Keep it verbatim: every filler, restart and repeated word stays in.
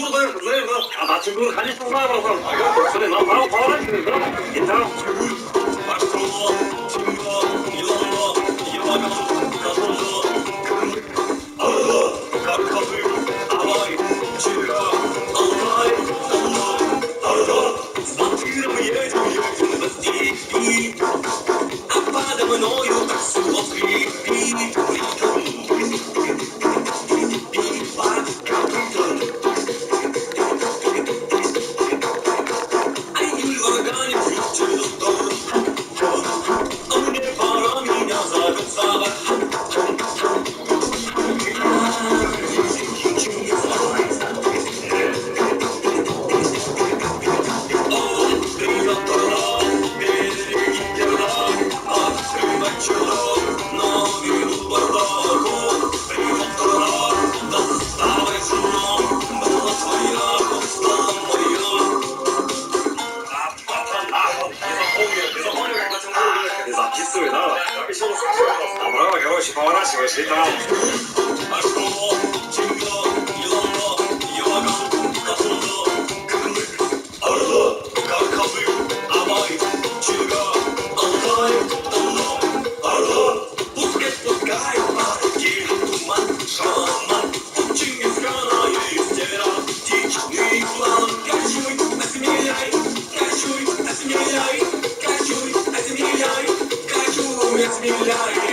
Burada kızlayır da. Ama çünkü kalesi var bakalım. Şöyle lan bana falan gidiyor da. Yeter. Başkanı, Çinga, Yılanla, Yılanla, Kazanlı, Kırmızı, Arada, Karkabı, Alay, Çinga, Alay, Alay, Arada, Batırımı yedim yedim vaziyeti. Apada мною так сложно. Записывай, да? Добро, короче, поворачивайся и там. It's me,